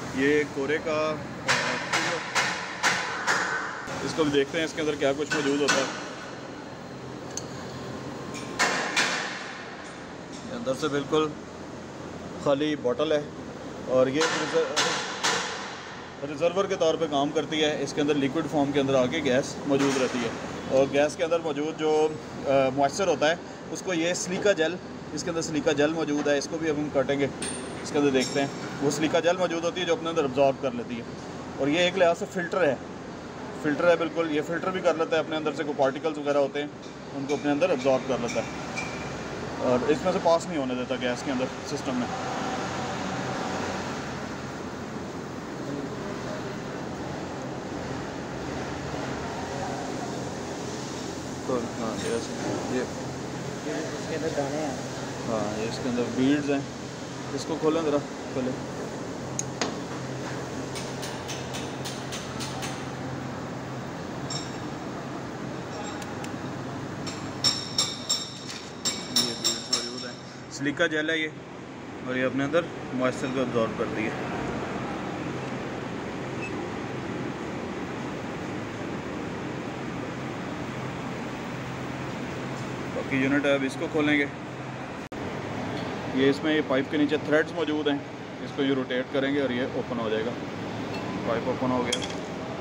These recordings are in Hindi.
ये कोरे का, इसको भी देखते हैं इसके अंदर क्या कुछ मौजूद होता है। अंदर से बिल्कुल खाली बोतल है और ये रिज़र्वर के तौर पे काम करती है। इसके अंदर लिक्विड फॉर्म के अंदर आके गैस मौजूद रहती है और गैस के अंदर मौजूद जो मॉइस्चर होता है उसको ये सिलिका जेल, इसके अंदर सिलिका जेल मौजूद है, इसको भी अब हम काटेंगे। इसके अंदर देखते हैं वो सिलिका जेल मौजूद होती है जो अपने अंदर अब्जॉर्ब कर लेती है। और ये एक लिहाज से फ़िल्टर है, बिल्कुल ये फ़िल्टर भी कर लेता है, अपने अंदर से कोई पार्टिकल्स वगैरह होते हैं उनको अपने अंदर अब्जॉर्ब कर लेता है और इसमें से पास नहीं होने देता गैस के अंदर सिस्टम में। तो हाँ ये इसके अंदर दाने हैं। हाँ ये इसके अंदर बीड्स हैं, इसको खोलें ज़रा, खोलें। ये बीड्स मौजूद हैं, सिलिका जेल है ये और ये अपने अंदर मॉइस्चर को अब्जॉर्ब करती है। बाकी यूनिट है, अब इसको खोलेंगे। ये इसमें ये पाइप के नीचे थ्रेड्स मौजूद हैं, इसको ये रोटेट करेंगे और ये ओपन हो जाएगा। पाइप ओपन हो गया।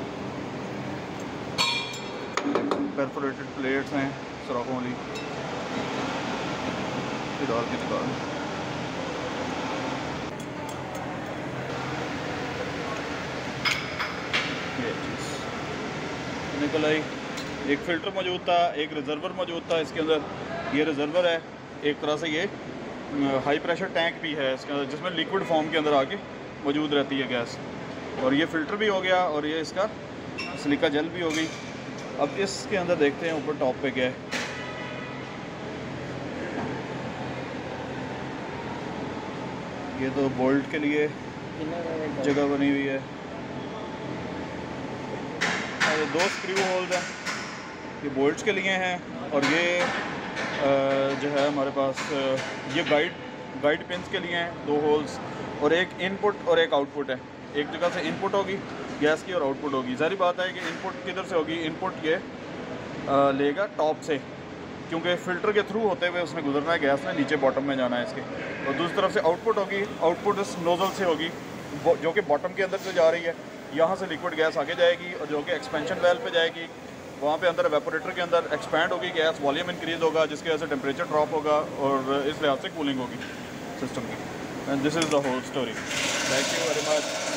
परफोरेटेड प्लेट्स हैं सुराखों वाली, डाल के निकाल। ये चीज़ निकल आई। एक फ़िल्टर मौजूद था, एक रिज़र्वर मौजूद था इसके अंदर। ये रिज़र्वर है एक तरह से, ये हाई प्रेशर टैंक भी है इसके अंदर जिसमें लिक्विड फॉर्म के अंदर आके मौजूद रहती है गैस। और ये फ़िल्टर भी हो गया और ये इसका सिलिका जेल भी हो गई। अब इसके अंदर देखते हैं ऊपर टॉप पे क्या है। ये तो बोल्ट के लिए जगह बनी हुई है। और ये 2 स्क्रू होल्स हैं, ये बोल्ट्स के लिए हैं और ये जो है हमारे पास ये गाइड पिन्स के लिए हैं 2 होल्स, और एक इनपुट और एक आउटपुट है। एक जगह से इनपुट होगी गैस की और आउटपुट होगी। सारी बात है कि इनपुट किधर से होगी, इनपुट ये लेगा टॉप से, क्योंकि फ़िल्टर के थ्रू होते हुए उसने गुजरना है, गैस ने नीचे बॉटम में जाना है इसके। और दूसरी तरफ से आउटपुट होगी, आउटपुट इस नोज़ल से होगी जो कि बॉटम के अंदर से जा रही है। यहाँ से लिक्विड गैस आगे जाएगी और जो कि एक्सपेंशन वेल पे जाएगी, वहाँ पे अंदर एवापोरेटर के अंदर एक्सपैंड होगी गैस, वॉल्यूम इंक्रीज़ होगा जिसकी वजह से टेम्परेचर ड्रॉप होगा और इस लिहाज से कूलिंग होगी सिस्टम की। And this is the whole story. Thank you very much.